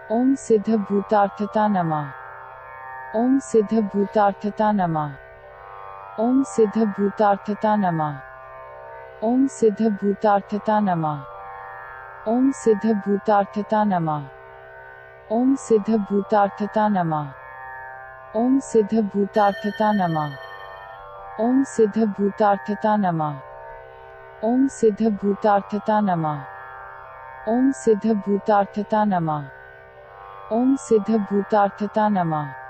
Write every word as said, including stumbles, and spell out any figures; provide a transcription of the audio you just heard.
ओम सिद्ध भूतार्थता नमः। ओम सिद्ध भूतार्थता नमः। ओम सिद्ध भूतार्थता नमः। ओम सिद्ध भूतार्थता नमः। ओम सिद्ध भूतार्थता नमः। ओम सिद्ध भूतार्थता नमः। ओम सिद्ध भूतार्थता नमः। ओम सिद्ध भूतार्थता नमः। ओम सिद्ध भूतार्थता नमः। ओम सिद्ध भूतार्थता नमः। ओम सिद्ध भूतार्थता नमः।